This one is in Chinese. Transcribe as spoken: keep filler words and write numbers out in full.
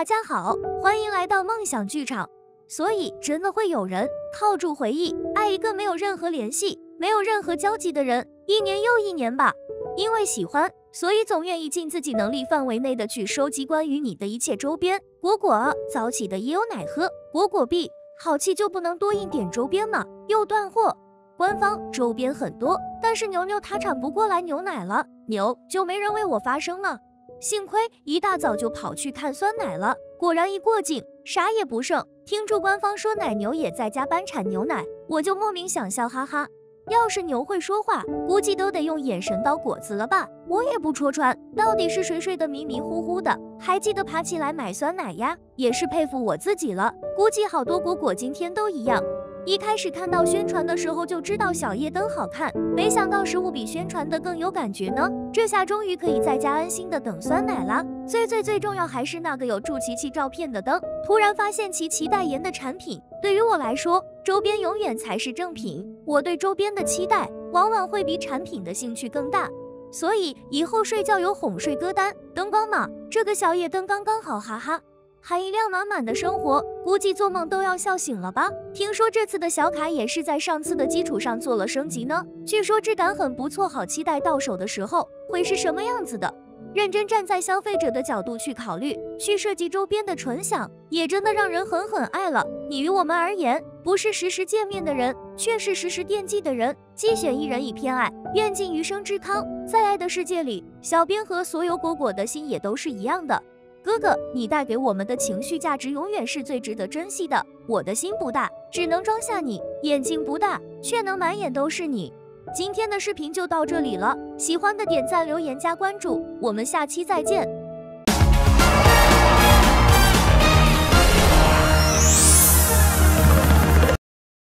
大家好，欢迎来到梦想剧场。所以，真的会有人靠住回忆，爱一个没有任何联系、没有任何交集的人，一年又一年吧。因为喜欢，所以总愿意尽自己能力范围内的去收集关于你的一切周边。果果早起的也有奶喝，果果币好气就不能多印点周边吗？又断货。官方周边很多，但是牛牛它产不过来牛奶了，牛就没人为我发声了。幸亏一大早就跑去看酸奶了，果然一过境啥也不剩。听住官方说奶牛也在家搬产牛奶，我就莫名想笑，哈哈。要是牛会说话，估计都得用眼神叨果子了吧？我也不戳穿，到底是谁睡得迷迷糊糊的，还记得爬起来买酸奶呀？也是佩服我自己了，估计好多果果今天都一样。一开始看到宣传的时候就知道小夜灯好看，没想到实物比宣传的更有感觉呢。这下终于可以在家安心的等酸奶啦。最最最重要还是那个有助琪琪照片的灯，突然发现琪琪代言的产品，对于我来说，周边永远才是正品。我对周边的期待往往会比产品的兴趣更大，所以以后睡觉有哄睡歌单，灯光嘛，这个小夜灯刚刚好，哈哈。含一量满满的生活，估计做梦都要笑醒了吧？听说这次的小卡也是在上次的基础上做了升级呢，据说质感很不错，好期待到手的时候会是什么样子的。认真站在消费者的角度去考虑，去设计周边的纯享，也真的让人狠狠爱了。你与我们而言，不是时时见面的人，却是时时惦记的人。既选一人以偏爱，愿尽余生之康。在爱的世界里，小编和所有果果的心也都是一样的。哥哥，你带给我们的情绪价值永远是最值得珍惜的。我的心不大，只能装下你；眼睛不大，却能满眼都是你。今天的视频就到这里了，喜欢的点赞、留言、加关注，我们下期再见。